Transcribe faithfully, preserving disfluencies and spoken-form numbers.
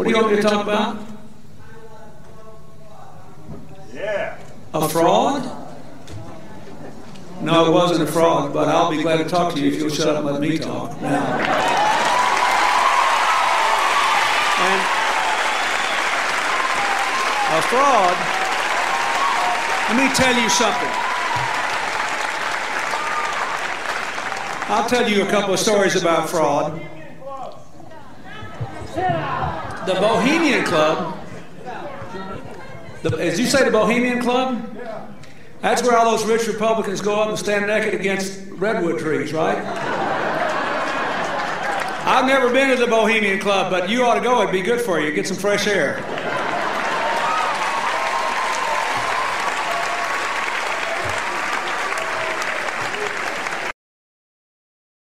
What do you want me to talk about? Yeah. A fraud? No, it wasn't a fraud, but I'll be glad to talk to you if you'll shut up and let me talk. Now. And a fraud, let me tell you something. I'll tell you a couple of stories about fraud. The Bohemian Club, the, as you say, the Bohemian Club? That's where all those rich Republicans go up and stand naked against redwood trees, right? I've never been to the Bohemian Club, but you ought to go. It'd be good for you. Get some fresh air.